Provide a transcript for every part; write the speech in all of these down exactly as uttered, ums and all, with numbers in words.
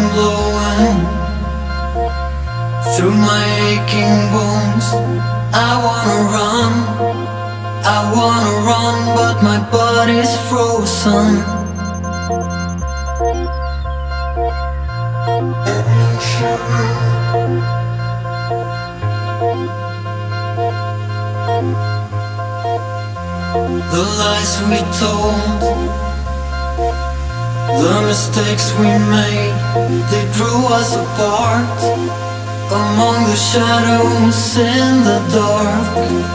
blowing through my aching bones. I wanna run, I wanna run, but my body's frozen. The lies we told, the mistakes we made, they drew us apart among the shadows in the dark.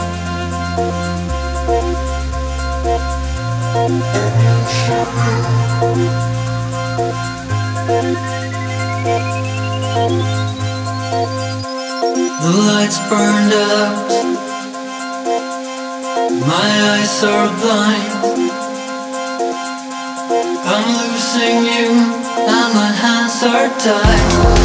The lights burned out, my eyes are blind. I'm losing you and my hands are tied.